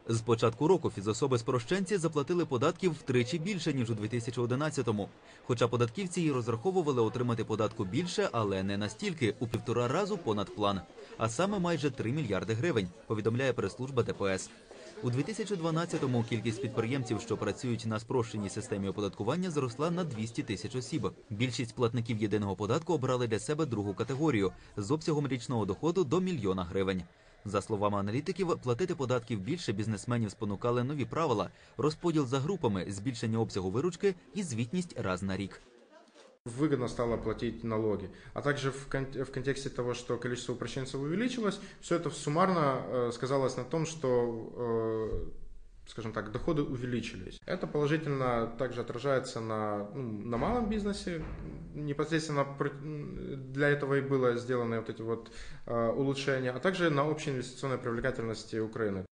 З початку року фізособи-спрощенці заплатили податків втричі більше, ніж у 2011-му. Хоча податківці й розраховували отримати податку більше, але не настільки, у 1,5 разу понад план. А саме майже 3 мільярди гривень, повідомляє прес-служба ДПС. У 2012-му кількість підприємців, що працюють на спрощеній системі оподаткування, зросла на 200 тисяч осіб. Більшість платників єдиного податку обрали для себе другу категорію з обсягом річного доходу до 1 мільйона гривень. За словами аналітиків, платити податків більше бізнесменів спонукали нові правила, розподіл за групами, збільшення обсягу виручки і звітність раз на рік. Выгодно стало платить налоги, а также в контексте того, что количество упрощенцев увеличилось, все это суммарно сказалось на том, что, скажем так, доходы увеличились. Это положительно также отражается на малом бизнесе. Непосредственно для этого и было сделаны вот эти вот улучшения, а также на общей инвестиционной привлекательности Украины.